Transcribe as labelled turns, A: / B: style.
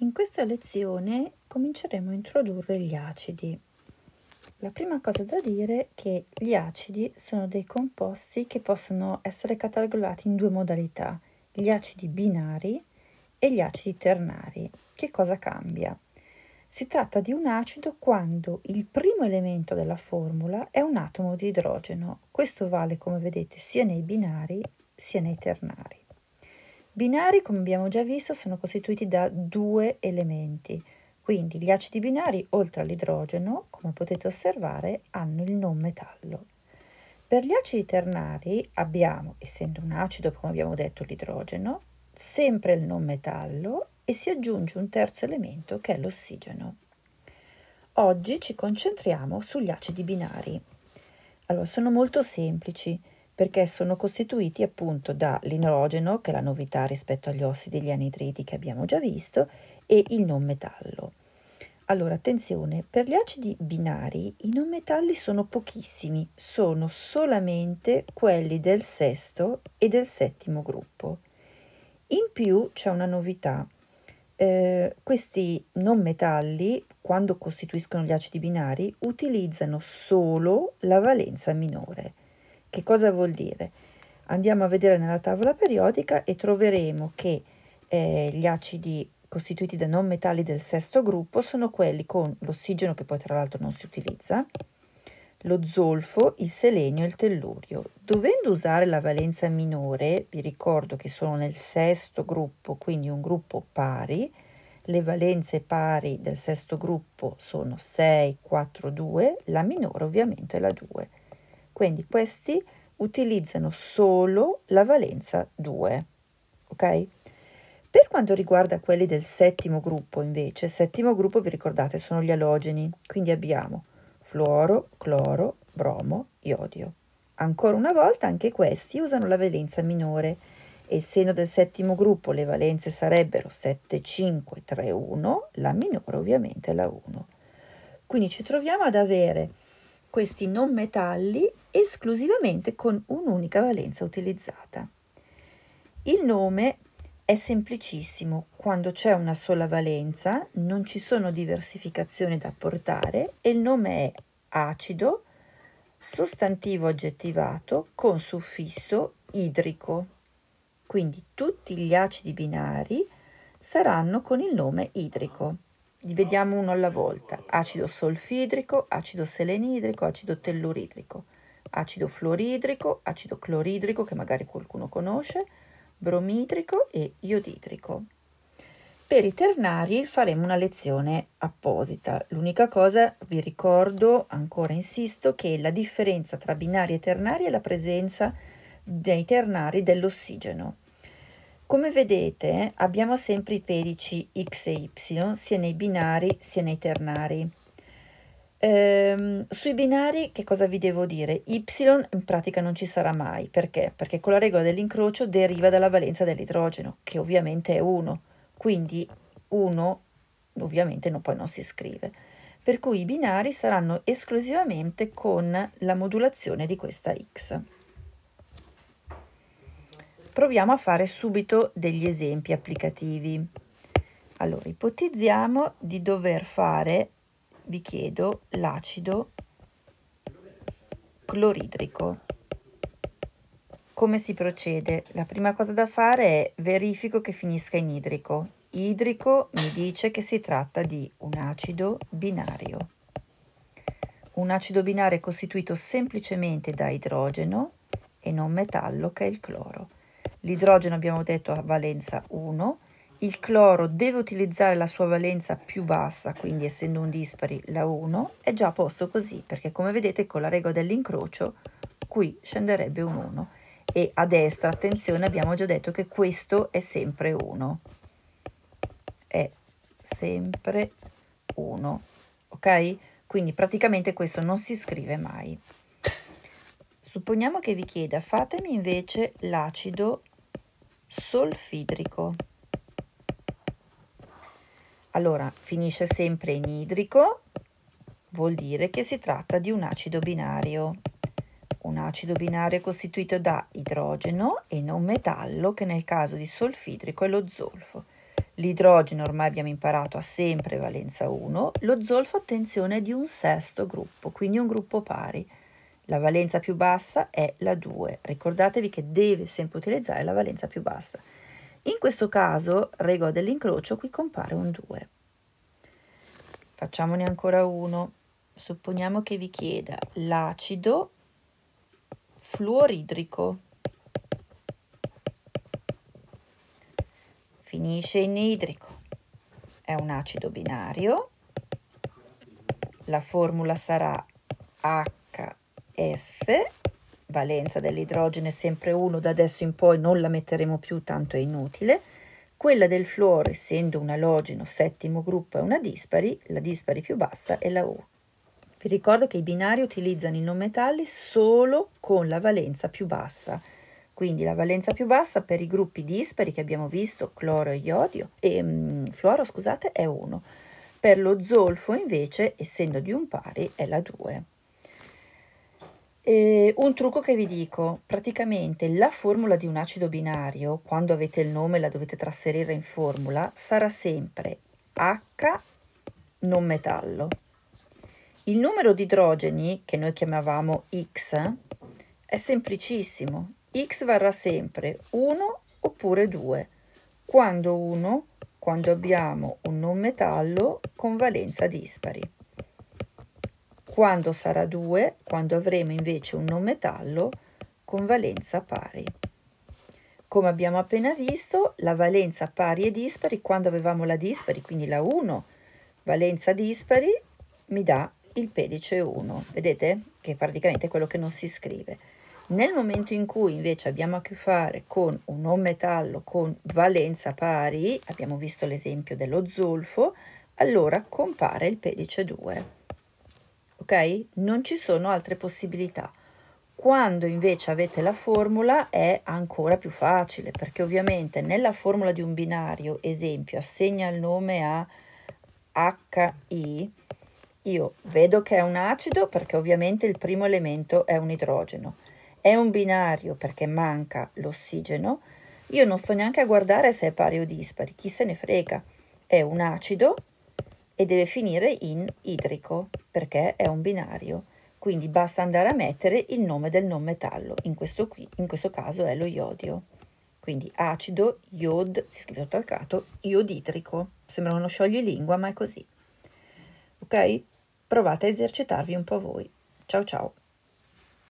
A: In questa lezione cominceremo a introdurre gli acidi. La prima cosa da dire è che gli acidi sono dei composti che possono essere catalogati in due modalità, gli acidi binari e gli acidi ternari. Che cosa cambia? Si tratta di un acido quando il primo elemento della formula è un atomo di idrogeno. Questo vale, come vedete, sia nei binari sia nei ternari. Binari, come abbiamo già visto, sono costituiti da due elementi, quindi gli acidi binari, oltre all'idrogeno, come potete osservare, hanno il non metallo. Per gli acidi ternari abbiamo, essendo un acido, come abbiamo detto, l'idrogeno, sempre il non metallo e si aggiunge un terzo elemento che è l'ossigeno. Oggi ci concentriamo sugli acidi binari. Allora, sono molto semplici perché sono costituiti appunto dall'idrogeno, che è la novità rispetto agli ossidi e agli anidridi che abbiamo già visto, e il non metallo. Allora, attenzione, per gli acidi binari i non metalli sono pochissimi, sono solamente quelli del sesto e del settimo gruppo. In più c'è una novità. Questi non metalli, quando costituiscono gli acidi binari, utilizzano solo la valenza minore. Che cosa vuol dire? Andiamo a vedere nella tavola periodica e troveremo che gli acidi costituiti da non metalli del sesto gruppo sono quelli con l'ossigeno, che poi tra l'altro non si utilizza, lo zolfo, il selenio e il tellurio. Dovendo usare la valenza minore, vi ricordo che sono nel sesto gruppo, quindi un gruppo pari. Le valenze pari del sesto gruppo sono 6, 4, 2, la minore ovviamente è la 2. Quindi questi utilizzano solo la valenza 2, ok? Per quanto riguarda quelli del settimo gruppo, invece, settimo gruppo, vi ricordate, sono gli alogeni, quindi abbiamo fluoro, cloro, bromo, iodio. Ancora una volta anche questi usano la valenza minore. Essendo del settimo gruppo le valenze sarebbero 7, 5, 3, 1, la minore ovviamente è la 1. Quindi ci troviamo ad avere questi non metalli esclusivamente con un'unica valenza utilizzata. Il nome è semplicissimo, quando c'è una sola valenza non ci sono diversificazioni da apportare e il nome è acido, sostantivo aggettivato con suffisso idrico. Quindi tutti gli acidi binari saranno con il nome idrico. Li vediamo uno alla volta: acido solfidrico, acido selenidrico, acido telluridrico, acido fluoridrico, acido cloridrico, che magari qualcuno conosce, bromidrico e iodidrico. Per i ternari faremo una lezione apposita. L'unica cosa, vi ricordo, ancora insisto, che la differenza tra binari e ternari è la presenza dei ternari dell'ossigeno. Come vedete, abbiamo sempre i pedici X e Y, sia nei binari sia nei ternari. Sui binari che cosa vi devo dire? Y in pratica non ci sarà mai. Perché? Perché con la regola dell'incrocio deriva dalla valenza dell'idrogeno, che ovviamente è 1. Quindi 1 ovviamente poi non si scrive. Per cui i binari saranno esclusivamente con la modulazione di questa X. Proviamo a fare subito degli esempi applicativi. Allora, ipotizziamo di dover fare, vi chiedo, l'acido cloridrico. Come si procede? La prima cosa da fare è verifico che finisca in idrico. Idrico mi dice che si tratta di un acido binario. Un acido binario è costituito semplicemente da idrogeno e non metallo, che è il cloro. L'idrogeno abbiamo detto ha valenza 1, il cloro deve utilizzare la sua valenza più bassa, quindi essendo un dispari la 1, è già a posto così, perché come vedete con la regola dell'incrocio qui scenderebbe un 1. E a destra, attenzione, abbiamo già detto che questo è sempre 1. È sempre 1, ok? Quindi praticamente questo non si scrive mai. Supponiamo che vi chieda, fatemi invece l'acido solfidrico. Allora, finisce sempre in idrico, vuol dire che si tratta di un acido binario. Un acido binario costituito da idrogeno e non metallo, che nel caso di solfidrico è lo zolfo. L'idrogeno ormai abbiamo imparato ha sempre valenza 1, lo zolfo attenzione è di un sesto gruppo, quindi un gruppo pari. La valenza più bassa è la 2, ricordatevi che deve sempre utilizzare la valenza più bassa. In questo caso, regola dell'incrocio, qui compare un 2. Facciamone ancora uno. Supponiamo che vi chieda l'acido fluoridrico. Finisce in idrico. È un acido binario. La formula sarà HF. Valenza dell'idrogeno è sempre 1, da adesso in poi non la metteremo più, tanto è inutile. Quella del fluoro, essendo un alogeno settimo gruppo, è una dispari, la dispari più bassa è la U. Vi ricordo che i binari utilizzano i non metalli solo con la valenza più bassa, quindi la valenza più bassa per i gruppi dispari che abbiamo visto, cloro e iodio, fluoro, scusate, è 1. Per lo zolfo invece, essendo di un pari, è la 2. Un trucco che vi dico, praticamente la formula di un acido binario, quando avete il nome la dovete trasferire in formula, sarà sempre H non metallo. Il numero di idrogeni, che noi chiamavamo X, è semplicissimo. X varrà sempre 1 oppure 2. Quando 1? Quando abbiamo un non metallo con valenza dispari. Quando sarà 2? Quando avremo invece un non metallo con valenza pari. Come abbiamo appena visto, la valenza pari e dispari, quando avevamo la dispari, quindi la 1, valenza dispari, mi dà il pedice 1. Vedete? Che praticamente è quello che non si scrive. Nel momento in cui invece abbiamo a che fare con un non metallo con valenza pari, abbiamo visto l'esempio dello zolfo, allora compare il pedice 2. Ok? Non ci sono altre possibilità. Quando invece avete la formula è ancora più facile, perché ovviamente nella formula di un binario, esempio, assegna il nome a HI, io vedo che è un acido perché ovviamente il primo elemento è un idrogeno. È un binario perché manca l'ossigeno. Io non sto neanche a guardare se è pari o dispari, chi se ne frega. È un acido e deve finire in idrico perché è un binario. Quindi basta andare a mettere il nome del non metallo, in questo caso è lo iodio. Quindi acido, iod, si scrive tutto attaccato, iodidrico. Sembra uno scioglilingua, ma è così. Ok? Provate a esercitarvi un po' voi. Ciao ciao!